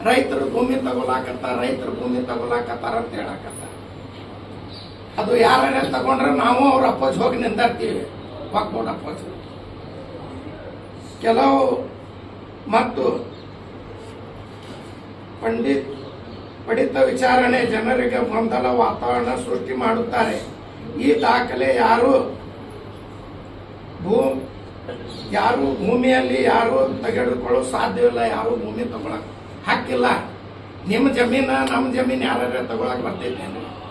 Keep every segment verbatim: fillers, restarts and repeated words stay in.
ರೈತರು ಭೂಮಿ ತಗೊಳಕತ್ತಾರ ರೈತರು ಭೂಮಿ ತಗೊಳಕತ್ತಾರ ಅಂತ ಹೇಳಕತ್ತಾರ. ಅದು ಯಾರ ತಗೊಂಡ್ರೆ ನಾವು ಅವ್ರ ಅಪ್ಪೋಜ್ ಹೋಗಿ ನಿಂದಿರ್ತೀವಿ, ವಕ್ಫ್ ಅಪ್ಪೋಜ್. ಕೆಲವು ಮತ್ತು ಪಂಡಿತ್ ಪಡಿತ ವಿಚಾರಣೆ ಜನರಿಗೆ ಗೊಂದಲ ವಾತಾವರಣ ಸೃಷ್ಟಿ ಮಾಡುತ್ತಾರೆ. ಈ ದಾಖಲೆ ಯಾರು ಭೂ ಯಾರು ಭೂಮಿಯಲ್ಲಿ ಯಾರು ತೆಗೆದುಕೊಳ್ಳಲು ಸಾಧ್ಯವಿಲ್ಲ. ಯಾರು ಭೂಮಿ ತಗೊಳಕ್ ಹಕ್ಕಿಲ್ಲ. ನಿಮ್ಮ ಜಮೀನ ನಮ್ಮ ಜಮೀನ್ ಯಾರ ತಗೊಳಕ್ ಬರ್ತೈತೆ?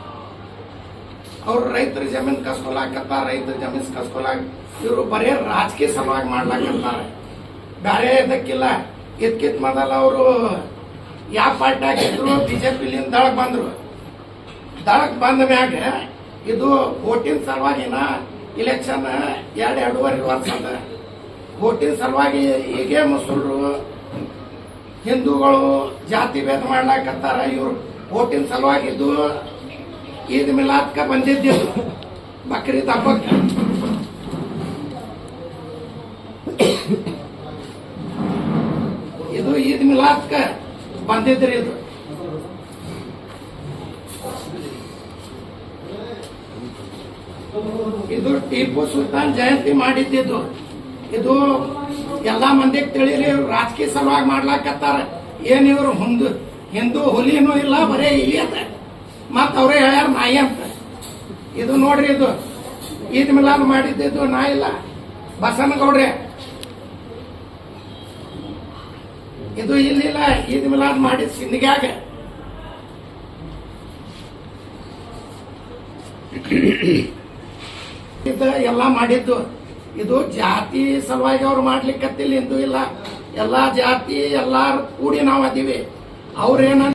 ಅವ್ರು ರೈತರ ಜಮೀನ್ ಕಸ್ಕೊಳಕತ್ತಾರ, ರೈತರ ಜಮೀನ್ ಕಸ್ಕೊಳಕ್ ಇವರು ಬರೇ ರಾಜಕೀಯ ಸಲುವಾಗಿ ಮಾಡ್ಲಾಕತ್ತಾರೆ, ಬೇರೆ ಇದಕ್ಕಿಲ್ಲ. ಇದ್ಕಿತ್ ಮೊದಲ ಅವರು ಯಾವ ಪಾರ್ಟಿ ಹಾಕಿದ್ರು ಬಿಜೆಪಿಲಿಂದ ದಳಕ್ ಬಂದ್ರು. ದಳಕ್ ಬಂದ ಮ್ಯಾಗ ಇದು ವೋಟಿನ ಸಲುವಾಗಿನ ಇಲೆಕ್ಷನ್ ಎರಡು ಎರಡೂವರೆ ವರ್ಷ ಅದ. ವೋಟಿನ ಸಲುವಾಗಿ ಹೀಗೆ ಮುಸ್ಲಿಮರು ಹಿಂದೂಗಳು ಜಾತಿ ಭೇದ ಮಾಡ್ಲಾಕತ್ತಾರ. ಇವ್ರು ವೋಟಿನ ಸಲುವಾಗಿ ಇದು ಈದ್ ಮಿಲಾದ್ಕ ಬಂದಿದ್ದು, ಬಕ್ರೀದ್ ಹಬ್ಬಕ್ಕೆ. ಇದು ಈದ್ ಮಿಲಾದ್ಕ ಬಂದಿದ್ರಿ. ಇದು ಇದು ಟಿಪ್ಪು ಸುಲ್ತಾನ್ ಜಯಂತಿ ಮಾಡಿದ್ದು. ಇದು ಎಲ್ಲಾ ಮಂದಿಗೆ ತಿಳಿರಿ, ರಾಜಕೀಯ ಸಲುವಾಗಿ ಮಾಡ್ಲಾಕತ್ತಾರ. ಏನ್ ಇವ್ರು ಹಿಂದೂ ಹಿಂದೂ ಹುಲಿನೂ ಇಲ್ಲ, ಬರೇ ಇಲ್ಲಿ ಅಂತ ಮತ್ ಅವ್ರೇ ಹೇಳ್ಯಾರ ನಾಯಿ ಅಂತ. ಇದು ನೋಡ್ರಿ, ಇದು ಈದ್ ಮಿಲಾದ್ ಮಾಡಿದ್ದು ನಾ ಇಲ್ಲ, ಬಸನಗೌಡ್ರೆ. ಇದು ಇಲ್ಲಿಲ್ಲ, ಈದ್ ಮಿಲಾದ್ ಮಾಡಿದ ಸಿಂದಗ್ಯಾಗ. ಎಲ್ಲಾ ಮಾಡಿದ್ದು ಇದು ಜಾತಿ ಸಲುವಾಗಿ ಅವ್ರು ಮಾಡ್ಲಿಕ್ಕತ್ತಿಲ್ಲ. ಹಿಂದೂ ಇಲ್ಲ, ಎಲ್ಲಾ ಜಾತಿ ಎಲ್ಲಾರು ಕೂಡಿ ನಾವು ಅದೀವಿ. ಅವ್ರೇನ